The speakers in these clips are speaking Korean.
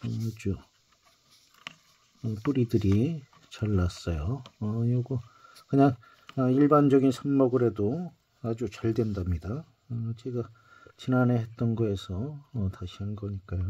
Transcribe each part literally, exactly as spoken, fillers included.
아주 뿌리들이 잘 났어요. 어, 요거 그냥 일반적인 삽목을 해도 아주 잘 된답니다. 어, 제가 지난해 했던 거에서 어, 다시 한 거니까요.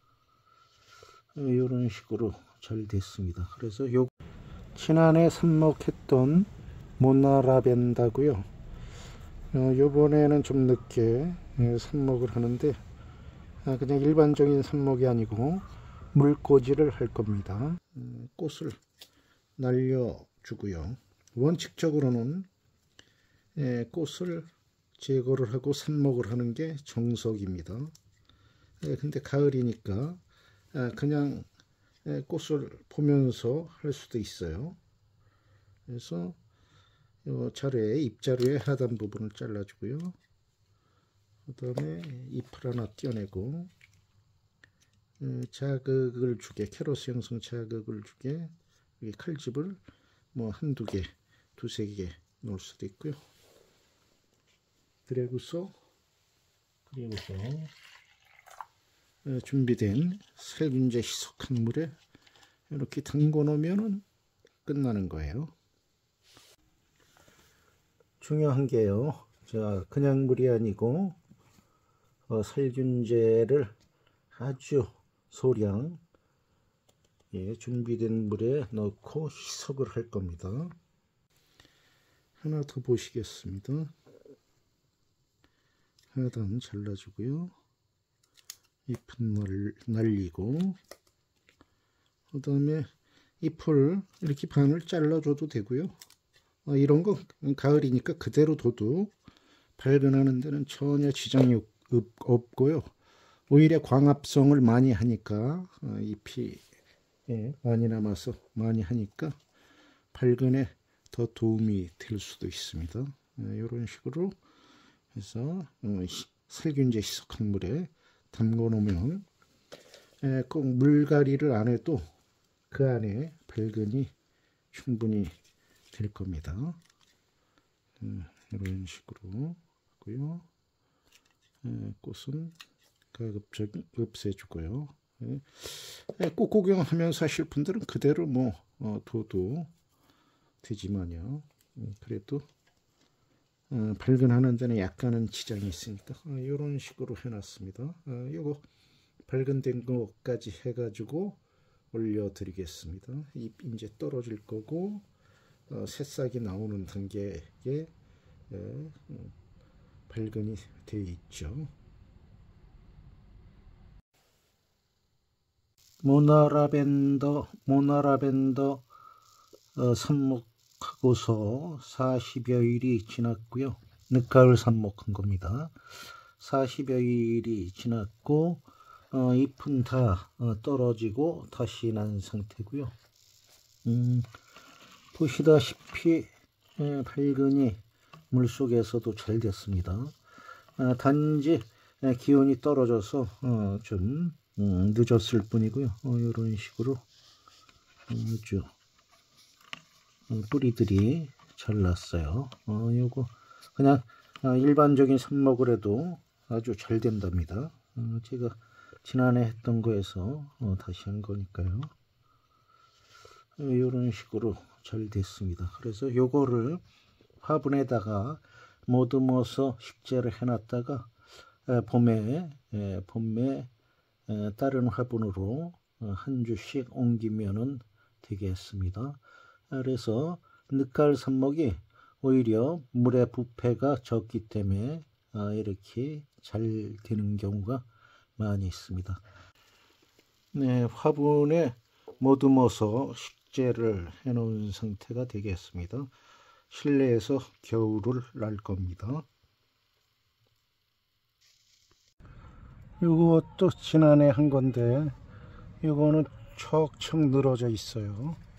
이런 식으로 잘 됐습니다. 그래서 요 지난해 삽목했던 모나라벤다고요. 어, 요번에는 좀 늦게 예, 삽목을 하는데 아, 그냥 일반적인 삽목이 아니고 물꽂이를 할 겁니다. 음, 꽃을 날려주고요. 원칙적으로는 예, 꽃을 제거를 하고 삽목을 하는 게 정석입니다. 예, 근데 가을이니까 아, 그냥 예, 꽃을 보면서 할 수도 있어요. 그래서 요 자루에 잎자루의 하단 부분을 잘라주고요. 그 다음에 잎을 하나 떼어내고 음, 자극을 주게, 캐로스 형성 자극을 주게 여기 칼집을 뭐 한두 개, 두세 개 놓을 수도 있고요. 그리고서 그리고서 준비된 살균제 희석한 물에 이렇게 담궈 놓으면 끝나는 거예요. 중요한 게요. 자, 그냥 물이 아니고 어, 살균제를 아주 소량 예, 준비된 물에 넣고 희석을 할 겁니다. 하나 더 보시겠습니다. 하단 잘라주고요. 잎은 날, 날리고 그 다음에 잎을 이렇게 반을 잘라줘도 되고요. 어, 이런 거 가을이니까 그대로 둬도 발근하는 데는 전혀 지장이 없, 없고요. 오히려 광합성을 많이 하니까 어, 잎이 예, 많이 남아서 많이 하니까 발근에 더 도움이 될 수도 있습니다. 예, 이런 식으로 해서 어, 살균제 희석한 물에 담궈 놓으면 예, 꼭 물갈이를 안 해도 그 안에 발근이 충분히 될 겁니다. 예, 이런 식으로 하고요. 예, 꽃은 가급적 없애주고요. 예, 꽃 구경하면서 하실 분들은 그대로 뭐 어, 둬도 되지만요. 음, 그래도 어, 발근하는 데는 약간은 지장이 있으니까 어, 이런 식으로 해놨습니다. 어, 요거 발근된 것까지 해가지고 올려드리겠습니다. 잎 이제 떨어질 거고 어, 새싹이 나오는 단계에 예, 어, 발근이 되어 있죠. 모나라벤더 모나라벤더 어, 삽목하고서 사십여 일이 지났고요. 늦가을 삽목한 겁니다. 사십여 일이 지났고 어, 잎은 다 어, 떨어지고 다시 난 상태고요. 음, 보시다시피 예, 발근이 물속에서도 잘 됐습니다. 아, 단지 예, 기온이 떨어져서 어, 좀 음, 늦었을 뿐이고요. 어, 이런 식으로 아주 어, 뿌리들이 잘 났어요. 어, 요거 그냥 어, 일반적인 삽목을 해도 아주 잘 된답니다. 어, 제가 지난해 했던 거에서 어, 다시 한 거니까요. 어, 이런 식으로 잘 됐습니다. 그래서 요거를 화분에다가 모듬어서 식재를 해놨다가 에, 봄에 에, 봄에 에, 다른 화분으로 어, 한 주씩 옮기면은 되겠습니다. 그래서 늦가을 삽목이 오히려 물의 부패가 적기 때문에 아, 이렇게 잘 되는 경우가 많이 있습니다. 네, 화분에 모듬어서 식재를 해 놓은 상태가 되겠습니다. 실내에서 겨울을 날 겁니다. 이것도 지난해 한 건데 이거는 척척 늘어져 있어요.